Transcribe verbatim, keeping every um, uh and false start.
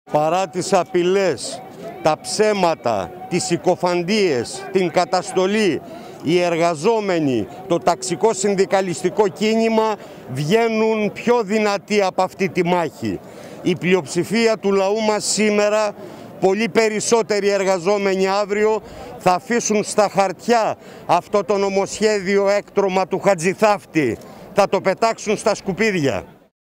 Παρά τις απειλές, τα ψέματα, τις συκοφαντίες, την καταστολή, οι εργαζόμενοι, το ταξικό συνδικαλιστικό κίνημα βγαίνουν πιο δυνατοί από αυτή τη μάχη. Η πλειοψηφία του λαού μας σήμερα, πολύ περισσότεροι εργαζόμενοι αύριο, θα αφήσουν στα χαρτιά αυτό το νομοσχέδιο έκτρωμα του Χατζηθάφτη. Θα το πετάξουν στα σκουπίδια.